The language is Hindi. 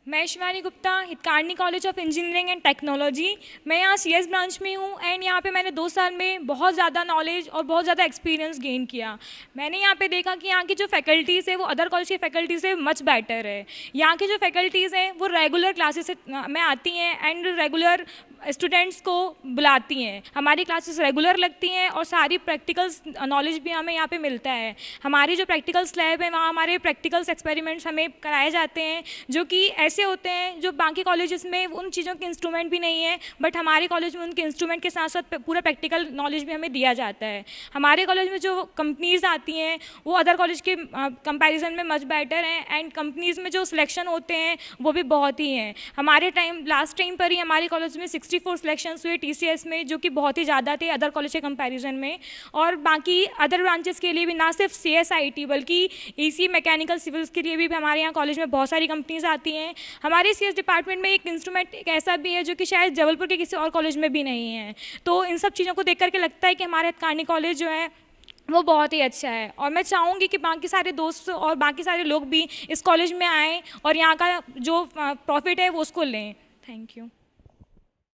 मैं Shivani Gupta, Hitkarini college of engineering and technology. मैं यहाँ CS ब्रांच में हूँ एंड यहाँ पे मैंने 2 साल में बहुत ज़्यादा नॉलेज और बहुत ज़्यादा एक्सपीरियंस गेन किया। मैंने यहाँ पे देखा कि यहाँ की जो फैकल्टीज़ है वो अदर कॉलेज की फैकल्टी से मच बेटर है। यहाँ की जो फैकल्टीज़ हैं वो रेगुलर क्लासेस में आती हैं एंड रेगुलर स्टूडेंट्स को बुलाती हैं। हमारी क्लासेस रेगुलर लगती हैं और सारी प्रैक्टिकल्स नॉलेज भी हमें यहाँ पे मिलता है। हमारी जो प्रैक्टिकल्स लैब है वहाँ हमारे प्रैक्टिकल्स एक्सपेरिमेंट्स हमें कराए जाते हैं जो कि ऐसे होते हैं जो बाकी कॉलेजेस में उन चीज़ों के इंस्ट्रूमेंट भी नहीं है, बट हमारे कॉलेज में उनके इंस्ट्रूमेंट के साथ साथ पूरा प्रैक्टिकल नॉलेज भी हमें दिया जाता है। हमारे कॉलेज में जो कंपनीज़ आती हैं वो अदर कॉलेज के कंपैरिजन में मच बेटर हैं एंड कंपनीज़ में जो सिलेक्शन होते हैं वो भी बहुत ही हैं। हमारे लास्ट टाइम पर ही हमारे कॉलेज में 64 सिलेक्शंस हुए TCS में, जो कि बहुत ही ज़्यादा थे अदर कॉलेज के कंपैरिजन में। और बाकी अदर ब्रांचेस के लिए भी ना सिर्फ CSIT बल्कि EC मैकेनिकल सिविल्स के लिए भी हमारे यहाँ कॉलेज में बहुत सारी कंपनीज आती हैं। हमारे CS डिपार्टमेंट में एक इंस्ट्रूमेंट एक ऐसा भी है जो कि शायद जबलपुर के किसी और कॉलेज में भी नहीं है। तो इन सब चीज़ों को देख करके लगता है कि हमारे हितकारिणी कॉलेज जो है वो बहुत ही अच्छा है और मैं चाहूँगी कि बाकी सारे दोस्त और बाकी सारे लोग भी इस कॉलेज में आएँ और यहाँ का जो प्रॉफिट है वो उसको लें। Thank you.